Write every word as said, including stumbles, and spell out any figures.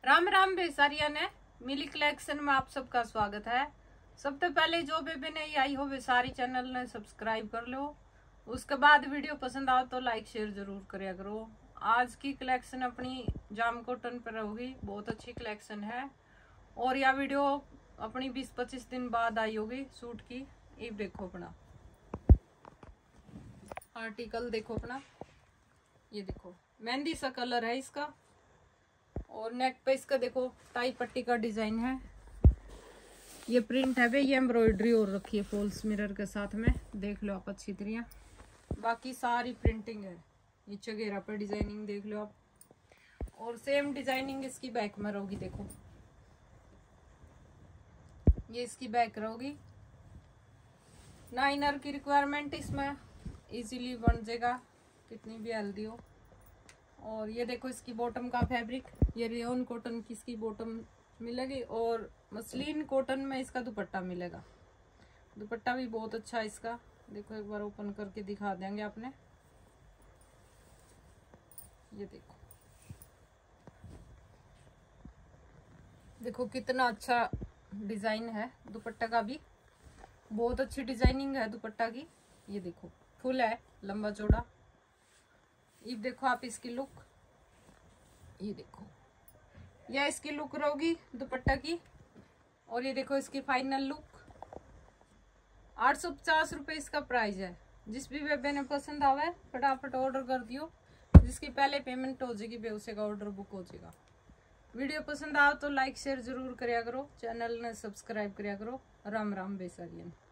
राम राम बेसारिया ने मिली कलेक्शन में आप सबका स्वागत है। सबसे पहले जो बेबी नहीं आई हो बेसारी चैनल ने सब्सक्राइब कर लो। उसके बाद वीडियो पसंद आओ तो लाइक शेयर जरूर करिया करो। आज की कलेक्शन अपनी जाम कॉटन पर होगी, बहुत अच्छी कलेक्शन है। और यह वीडियो अपनी बीस पच्चीस दिन बाद आई होगी सूट की। ये देखो अपना आर्टिकल, देखो अपना, ये देखो मेहंदी सा कलर है इसका। और नेक पे इसका देखो टाई पट्टी का डिजाइन है। ये प्रिंट है भाई, ये एम्ब्रॉयडरी और रखी है फॉल्स मिरर के साथ में, देख लो आप अच्छी तरह। बाकी सारी प्रिंटिंग है। ये चगेरा पे डिजाइनिंग देख लो आप। और सेम डिजाइनिंग इसकी बैक में रहोगी, देखो ये इसकी बैक रहोगी। ना इनर की रिक्वायरमेंट इसमें इजीली बन जाएगा, कितनी भी हेल्दी हो। और ये देखो इसकी बॉटम का फैब्रिक, ये रेयन कॉटन की इसकी बॉटम मिलेगी और मसलिन कॉटन में इसका दुपट्टा मिलेगा। दुपट्टा भी बहुत अच्छा है इसका, देखो एक बार ओपन करके दिखा देंगे आपने। ये देखो देखो कितना अच्छा डिजाइन है दुपट्टा का भी, बहुत अच्छी डिजाइनिंग है दुपट्टा की। ये देखो फुल है, लंबा चौड़ा। ये देखो आप इसकी लुक, ये देखो यह इसकी लुक रहोगी दुपट्टा की। और ये देखो इसकी फाइनल लुक। आठ सौ पचास रुपये इसका प्राइस है। जिस भी बेबे ने पसंद आवे फटाफट ऑर्डर कर दियो। जिसकी पहले पेमेंट हो जाएगी वे उसे का ऑर्डर बुक हो जाएगा। वीडियो पसंद आओ तो लाइक शेयर जरूर करिया करो, चैनल ने सब्सक्राइब करिया करो। राम राम बेसारियन।